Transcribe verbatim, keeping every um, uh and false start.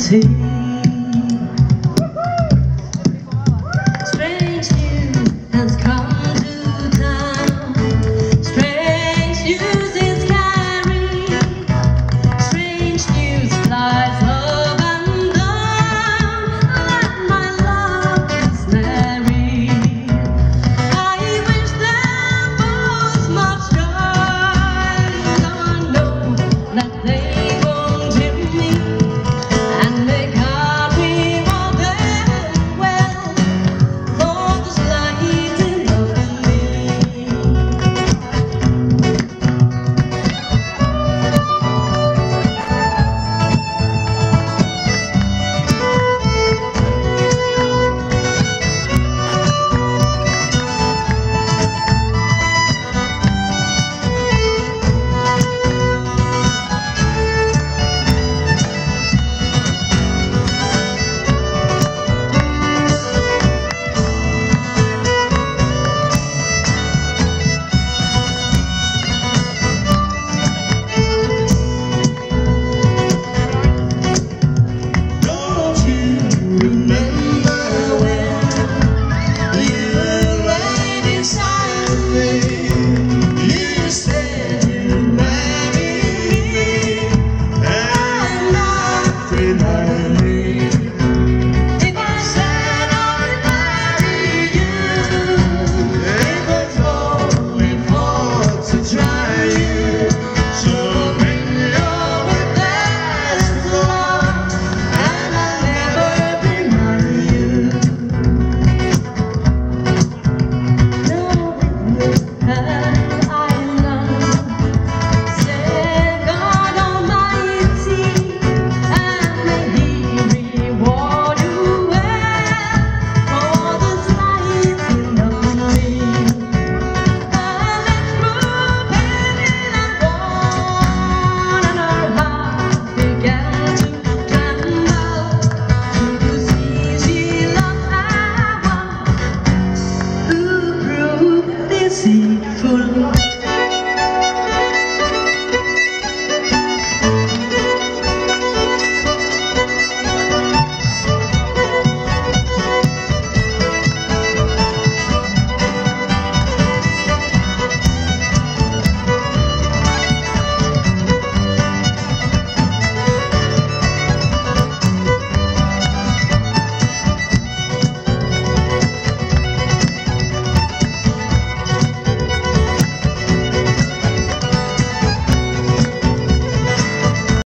see. Strange news has come to town. Strange news is carried. Strange news flies up and down. That my love is married. I wish them both much joy. Though I know that they won't hear me, and they can't be all very well. Lord is light in love me. Night.